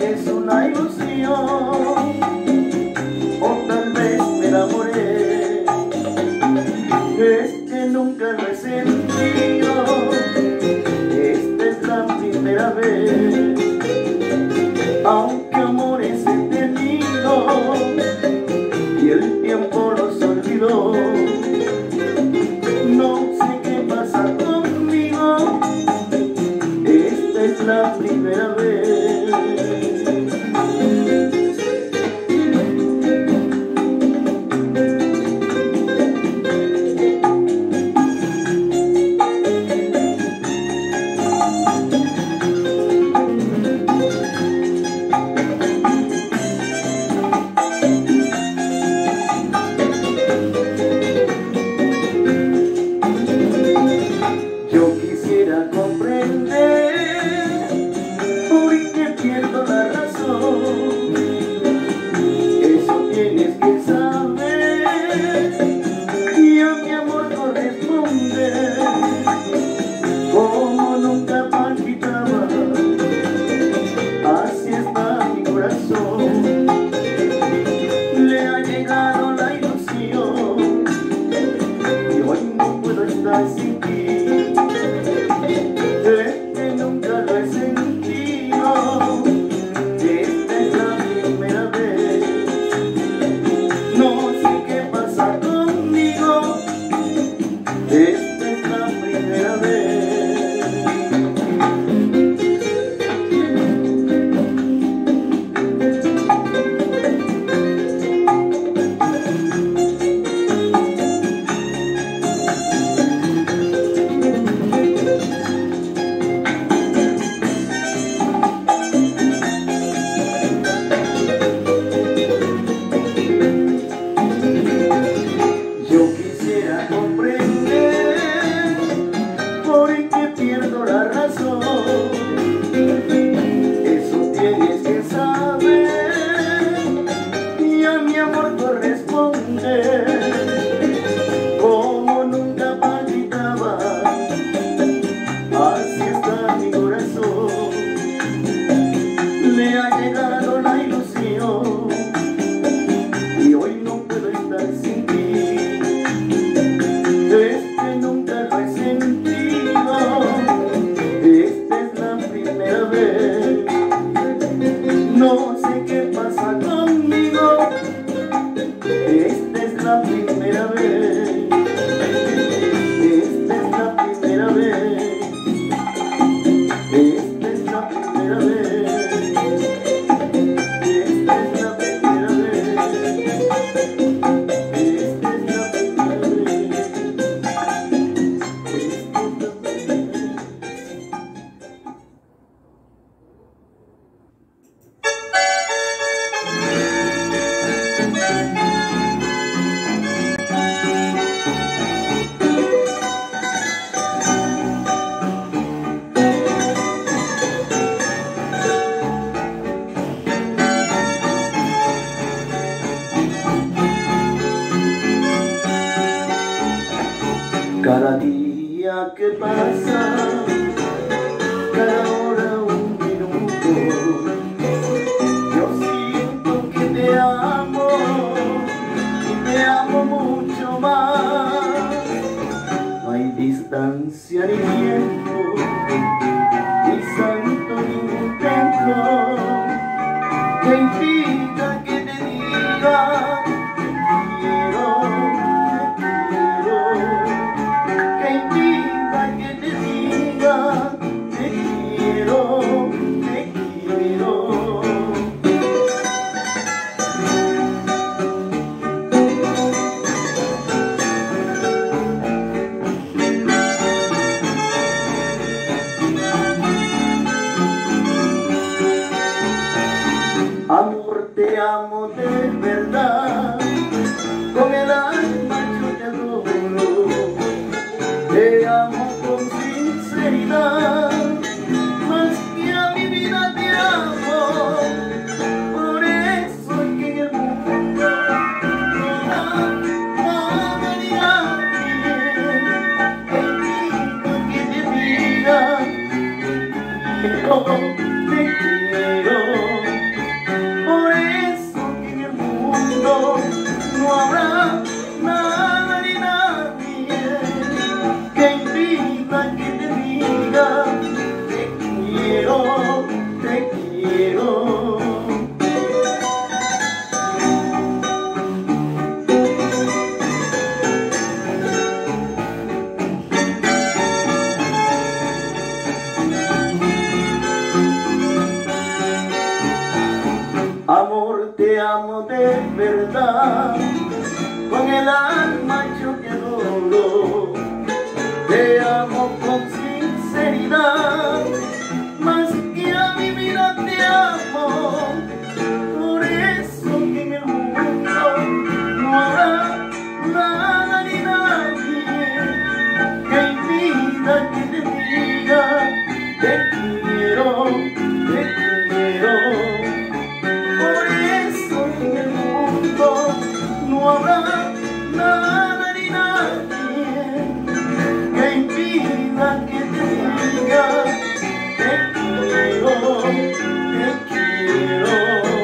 es una ilusión, o tal vez me enamoré. Es que nunca lo he sentido, esta es la primera vez. Aunque amores he tenido y el tiempo los olvidó, no sé qué pasa conmigo, esta es la primera vez. Cada día que pasa, cada hora un minuto, yo siento que te amo y te amo mucho más. No hay distancia ni tiempo, ni santo ni templo que impida que te diga amor, te amo de verdad, con el alma yo te adoro, te amo con sinceridad, más que a mi vida te amo, por eso es que en el mundo no me diga bien, que te diga que no te quiero. de verdad, con el alma yo te adoro, te amo con sinceridad, más que a mi vida te amo, por eso que en el mundo no habrá nada ni nadie que impida que te diga te quiero, te quiero. Por eso en el mundo no habrá nada ni nadie que impida que te diga te quiero, te quiero.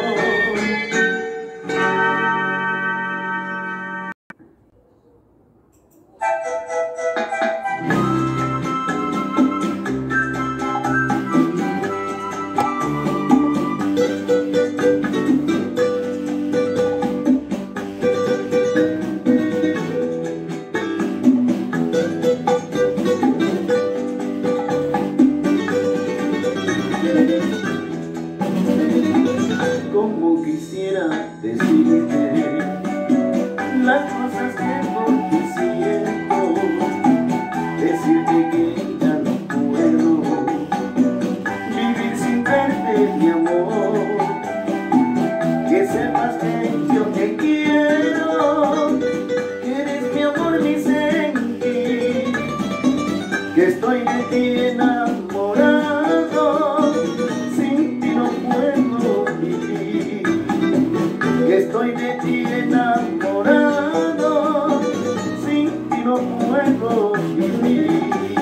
Como quisiera decirte las cosas que por ti siento, decirte que ya no puedo vivir sin verte, mi amor, que sepas que yo te quiero, que eres mi amor, mi sentir, que estoy de ti enamorado, sin ti no puedo vivir, que estoy de ti enamorado, sin ti no puedo vivir.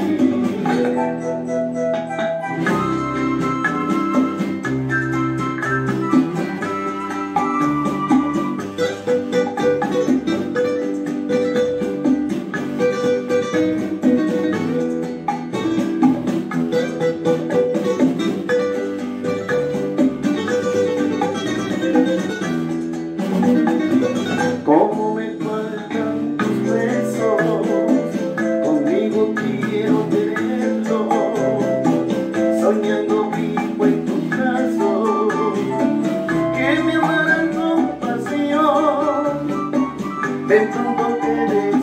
Cómo me faltan tus besos, conmigo quiero tenerlos, soñando vivo en tus brazos, que me amarán con pasión. De pronto te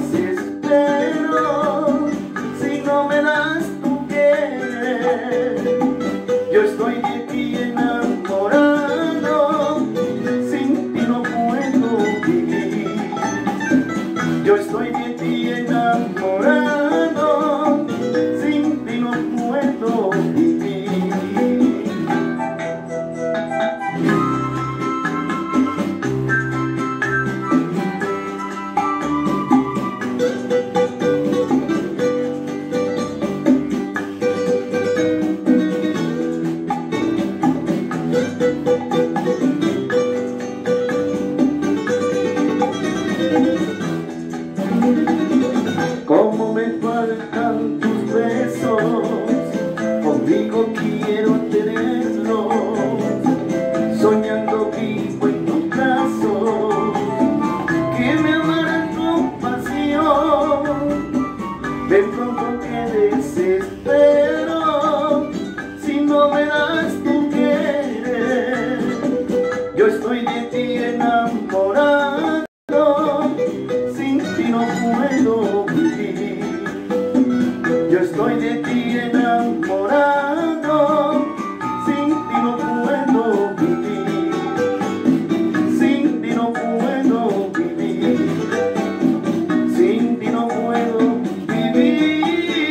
desespero, si no me das tu querer, yo estoy de ti enamorado, sin ti no puedo vivir. Yo estoy de ti enamorado, sin ti no puedo vivir. Cómo me faltan tus besos, conmigo quiero tenerlos, soñando vivo en tus brazos, que me amarán con pasión. De pronto te desespero, si no me das tu querer, yo estoy de ti enamorado, sin ti no puedo vivir. Yo estoy de ti enamorado, sin ti no puedo vivir. Sin ti no puedo vivir. Sin ti no puedo vivir.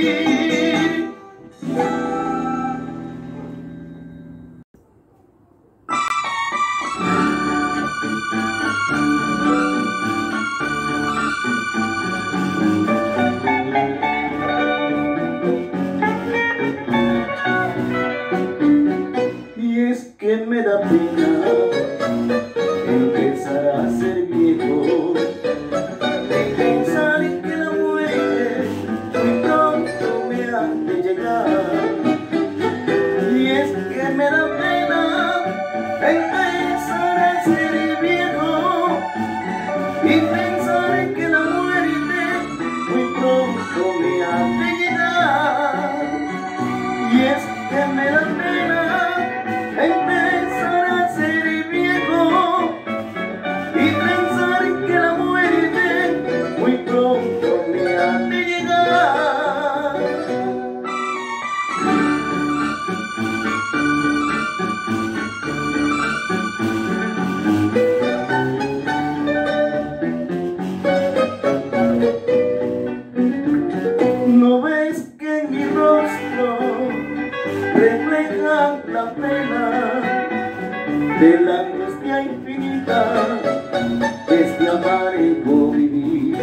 Y es que me da pena empezar a ser viejo y pensar en que la muerte muy pronto me ha de llegar. Y es que me da pena empezar a ser viejo y pensar en que la muerte muy pronto me ha de llegar. Y es que me da pena empezar a dejan la pena de la angustia infinita de este amargo vivir.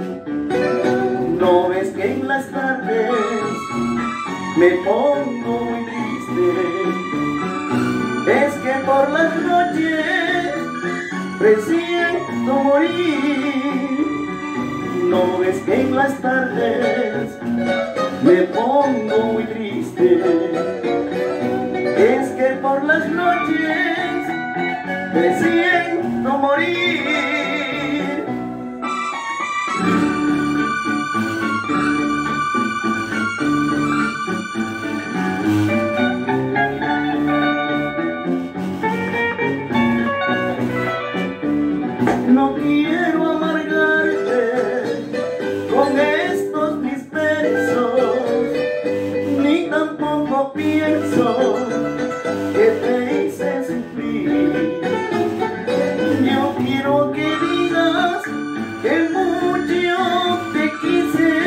¿No ves que en las tardes me pongo muy triste? Es que por las noches presiento morir. ¿No ves que en las tardes me pongo muy triste? Es que por las noches presiento morir. No quiero amargarte con estos mis versos, ni tampoco pienso que te hice sufrir. Yo quiero que digas que mucho te quise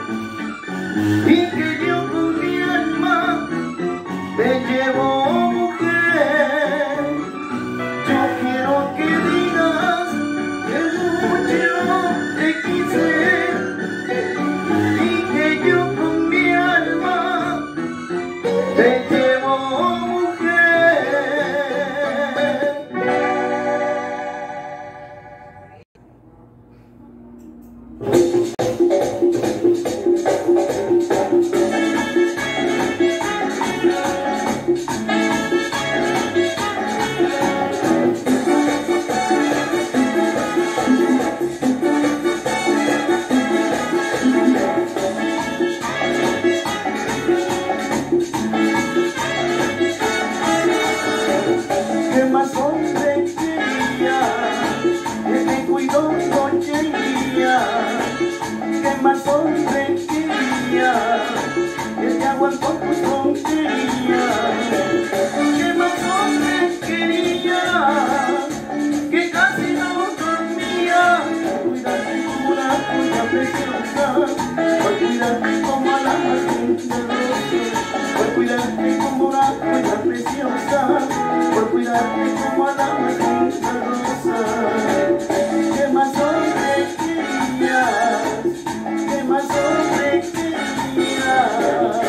y que yo con mi alma te llevo, mujer. Yo quiero que digas que mucho te quise y que yo con mi alma te llevo, mujer. ¿Qué más hombre quería que te cuidó noche y día? ¿Qué más hombre quería que te aguantó tus tonterías? ¿Qué más hombre quería que casi no dormía? Cuídate como una joya preciosa, por cuidarte como a la más linda rosa, por cuidarte como una joya preciosa, por cuidarte como a la más linda rosa. ¿Qué más hombre querías? ¿Qué más hombre querías?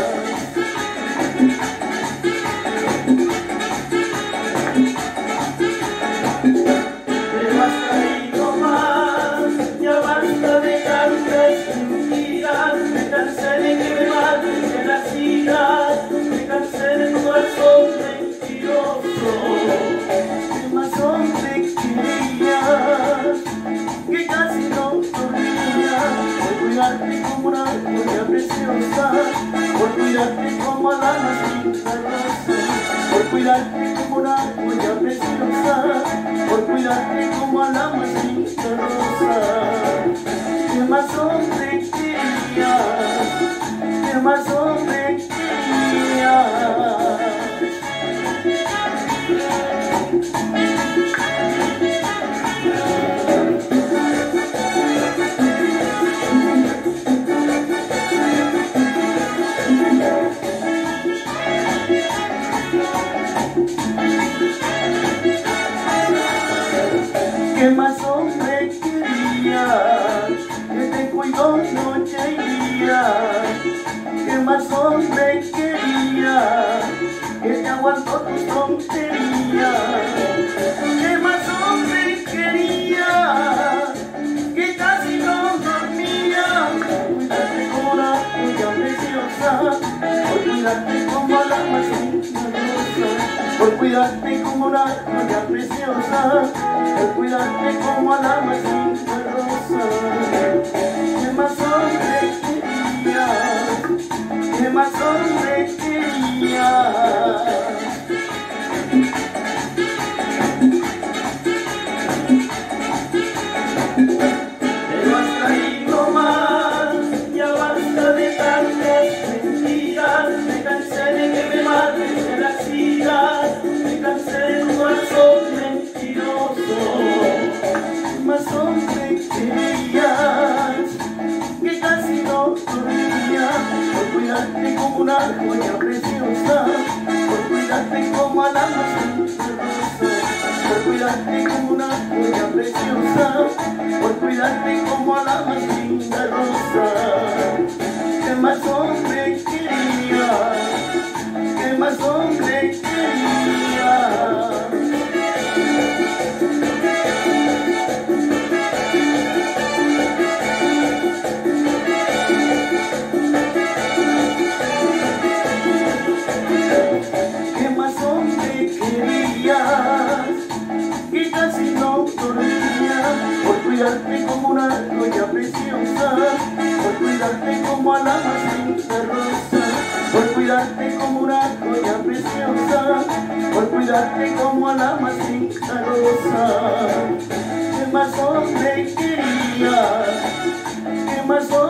¿Qué más traído más? Ya basta de tantas mentiras. Me cansé de que me maten de las iras. Me cansé de tu corazón mentiroso. ¿Qué más hombre querías? Que casi no dormía. Por cuidarte como una joya preciosa, por cuidarte como a la más linda rosa, por cuidarte como una joya preciosa, por cuidarte como a la más linda rosa. ¿Qué más hombre querías? ¿Qué más hombre querías? ¿Qué más hombre querías que te cuidó noche y día? ¿Qué más hombre querías que te aguantó tus tonterías? ¿Qué más hombre querías que casi no dormía? Cuídate como una joya preciosa, por cuidarte como la más linda rosa, por cuidarte como una joya preciosa, por cuidarte como a la más linda rosa. ¿Qué más hombre querías? ¿Qué más hombre querías? Pero has traído más, ya basta de tantas mentiras. Me cansé de que me mates de las iras, me cansé de tu corazón mentiroso. ¿Qué más hombre querías que casi no dormía? Por cuidarte como una joya preciosa, por cuidarte como a la más linda rosa. ¿Qué más hombre quería? ¿Qué más hombre quería? ¿Qué más hombre querías? Que casi no dormía por cuidarte como una joya preciosa, por cuidarte como a la más linda rosa, por cuidarte como una joya preciosa, por cuidarte como a la más linda rosa. ¿Qué más hombre querías? ¿Qué más hombre